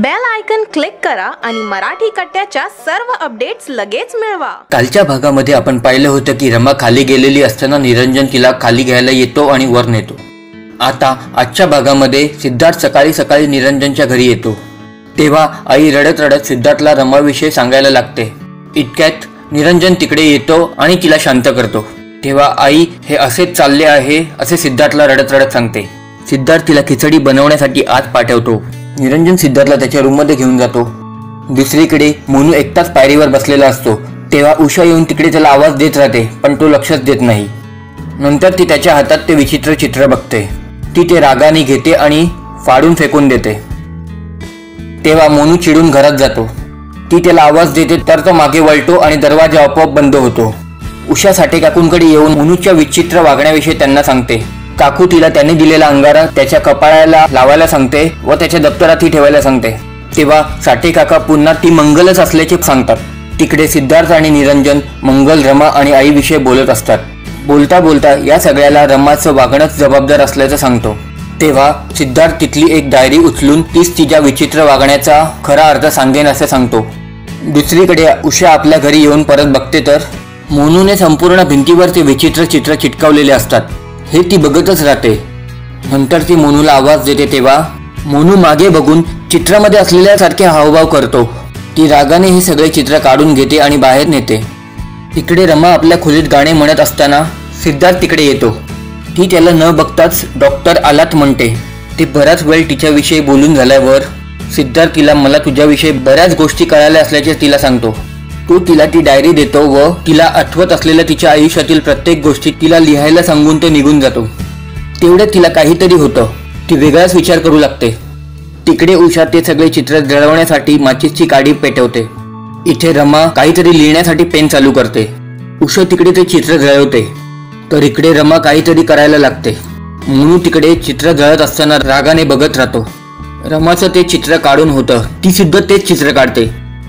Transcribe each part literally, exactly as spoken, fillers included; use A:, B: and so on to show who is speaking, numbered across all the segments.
A: Bell icon click करा आणि मराठी कट्ट्याच्या सर्व अपडेट्स लगेच मिळवा।
B: कालच्या भागामध्ये आपण पाहिलं होतं की रमा खाली गेलेली असताना निरंजन तिला खाली घ्यायला येतो आणि वर नेतो। आता आजच्या भागामध्ये सिद्धार्थ सकाळी सकाळी निरंजनच्या घरी येतो, तेव्हा आई रडत रडत सिद्धार्थला रमाविषयी सांगायला लागते। इतक्यात निरंजन तिकडे येतो आणि तिला शांत करतो। तेव्हा आई हे असेच चालले आहे असे सिद्धार्थला रडत रडत सांगते। सिद्धार्थ तिला खिचडी बनवण्यासाठी आत पाठवतो। निरंजन सिद्धार्थला त्याच्या रूम मध्ये घेऊन जातो। दुसरीकडे मोनू एकटाच पायरीवर बसलेला असतो, तेव्हा उषा येऊन तिकडे त्याला आवाज देत राहते, पण तो लक्षच देत नाही। नंतर ती त्याच्या हातात ते विचित्र चित्र बघते, ती ते रागाने घेते आणि फाडून फेकून देते। तेव्हा मोनू चिडून घरात जातो, ती त्याला आवाज देते तर तो मागे वळतो आणि दरवाजा आपोआप बंद होतो। उषा साठे काकूंकडे येऊन मोनूच्या विचित्र वागण्याविषयी त्यांना सांगते। काकू तिला त्याने दिलेला अंगारा त्याच्या कपाळाला लावायला सांगते व त्याच्या दप्तरातही ठेवायला सांगते। तेव्हा साठे काका पुन्हा ती मंगलच असल्याचे सांगतात। तिकडे सिद्धार्थ आणि निरंजन मंगल, रमा आणि आईविषयी बोलत असतात। बोलता बोलता या सगळ्याला रमाचं वागणंच जबाबदार असल्याचं सांगतो। तेव्हा सिद्धार्थ तिथली एक डायरी उचलून तीच तिच्या विचित्र वागण्याचा खरा अर्थ सांगेन असे सांगतो। दुसरीकडे उषा आपल्या घरी येऊन परत बघते तर मोनूने संपूर्ण भिंतीवर ते विचित्र चित्र चिटकावलेले असतात, हे ती बघतच राहते। नंतर ती मोनूला आवाज देते, तेव्हा मोनू मागे बघून चित्रामध्ये असलेल्यासारखे हावभाव करतो। ती रागाने हे सगळे चित्र काढून घेते आणि बाहेर नेते। इकडे रमा आपल्या खोलीत गाणे म्हणत असताना सिद्धार्थ तिकडे येतो। ती त्याला न बघताच डॉक्टर आलात म्हणते। ती बराच वेळ तिच्याविषयी बोलून झाल्यावर सिद्धार्थ तिला मला तुझ्याविषयी बऱ्याच गोष्टी कळाल्या असल्याचे तिला सांगतो। तो तिला ती डायरी देतो व तिला आठवत असलेल्या तिच्या आयुष्यातील प्रत्येक गोष्टी तिला लिहायला सांगून तो निघून जातो। तेवढ्यात तिला काहीतरी होतं, ती वेगळाच विचार करू लागते। तिकडे उषा ते सगळे चित्र जळवण्यासाठी माचीसची काडी पेटवते। इथे रमा काहीतरी लिहिण्यासाठी पेन चालू करते। उषा तिकडे ते चित्र जळवते, तर इकडे रमा काहीतरी करायला लागते। मोनू तिकडे चित्र जळत असताना रागाने बघत राहतो। रमाचं ते चित्र काढून होतं, ती सुद्धा तेच चित्र काढते।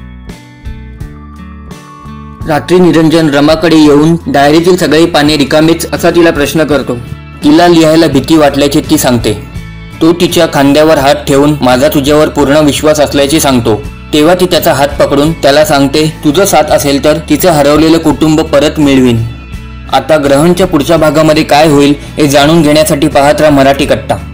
B: रात्री निरंजन रमाकडे येऊन डायरीतील सगळी पाने रिकामीच असा तिला प्रश्न करतो। तिला लिहायला भीती वाटल्याचे ती सांगते। तो तिच्या खांद्यावर हात ठेवून माझा तुझ्यावर पूर्ण विश्वास असल्याचे सांगतो। तेव्हा ती त्याचा हात पकडून त्याला सांगते, तुझं साथ असेल तर तिचं हरवलेलं कुटुंब परत मिळवीन। आता ग्रहणच्या पुढच्या भागामध्ये काय होईल हे जाणून घेण्यासाठी पाहत राहा मराठी कट्टा।